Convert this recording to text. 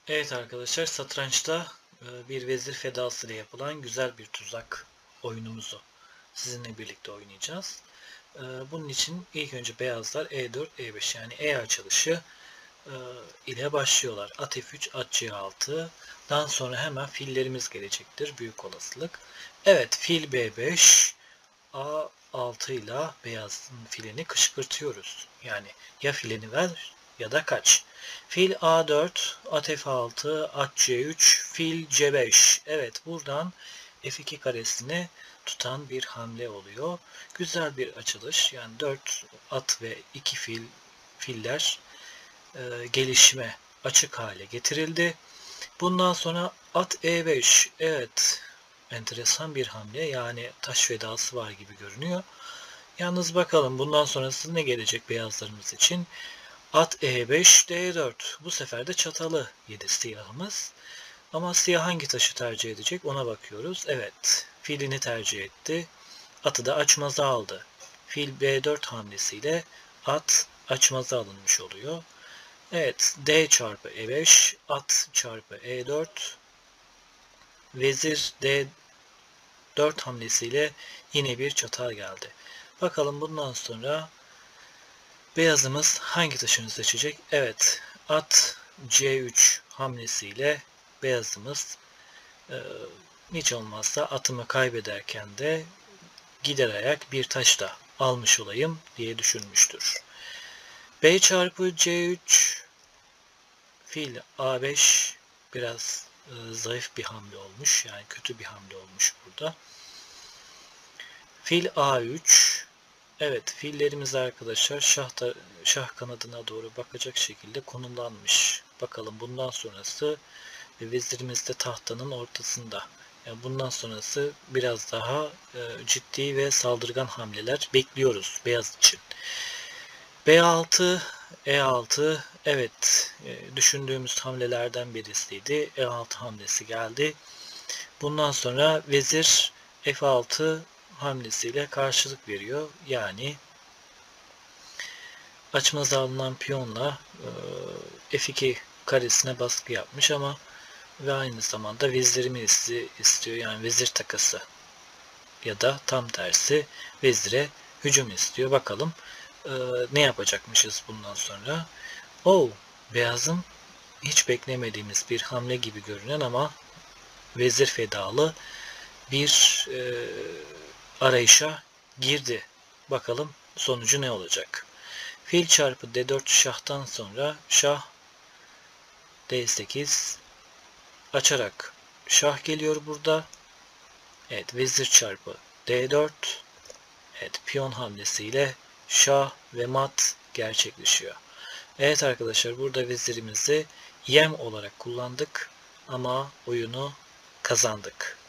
Evet arkadaşlar, satrançta bir vezir fedası ile yapılan güzel bir tuzak oyunumuzu sizinle birlikte oynayacağız. Bunun için ilk önce beyazlar E4, E5 yani E açılışı ile başlıyorlar. At F3, at C6. Daha sonra hemen fillerimiz gelecektir büyük olasılık. Evet, fil B5, A6 ile beyazın filini kışkırtıyoruz. Yani ya filini ver ya da kaç. Fil A4, at F6, at C3, fil C5. Evet, buradan F2 karesini tutan bir hamle oluyor. Güzel bir açılış. Yani 4 at ve 2 filler gelişime açık hale getirildi. Bundan sonra at E5. Evet, enteresan bir hamle. Yani taş fedası var gibi görünüyor. Yalnız bakalım bundan sonrası ne gelecek beyazlarımız için. At E5, D4. Bu sefer de çatalı yedi siyahımız. Ama siyah hangi taşı tercih edecek ona bakıyoruz. Evet, filini tercih etti. Atı da açmaza aldı. Fil B4 hamlesiyle at açmaza alınmış oluyor. Evet, D çarpı E5, at çarpı E4, vezir D4 hamlesiyle yine bir çatal geldi. Bakalım bundan sonra beyazımız hangi taşını seçecek? Evet, at C3 hamlesiyle beyazımız e, hiç olmazsa atımı kaybederken de gider ayak bir taş da almış olayım diye düşünmüştür. B çarpı C3, fil A5 biraz zayıf bir hamle olmuş. Yani kötü bir hamle olmuş burada. Fil A3. Evet, fillerimiz arkadaşlar şah kanadına doğru bakacak şekilde konumlanmış. Bakalım bundan sonrası vezirimiz de tahtanın ortasında. Yani bundan sonrası biraz daha ciddi ve saldırgan hamleler bekliyoruz beyaz için. B6, E6, evet, düşündüğümüz hamlelerden birisiydi. E6 hamlesi geldi. Bundan sonra vezir F6 hamlesiyle karşılık veriyor. Yani açmaza alınan piyonla F2 karesine baskı yapmış ama ve aynı zamanda vezirimi istiyor. Yani vezir takası ya da tam tersi vezire hücum istiyor. Bakalım ne yapacakmışız bundan sonra. Oh, beyazın hiç beklemediğimiz bir hamle gibi görünen ama vezir fedalı bir arayışa girdi. Bakalım sonucu ne olacak. Fil çarpı D4 şahtan sonra şah D8 açarak şah geliyor burada. Evet, vezir çarpı D4. Evet, piyon hamlesiyle şah ve mat gerçekleşiyor. Evet arkadaşlar, burada vezirimizi yem olarak kullandık ama oyunu kazandık.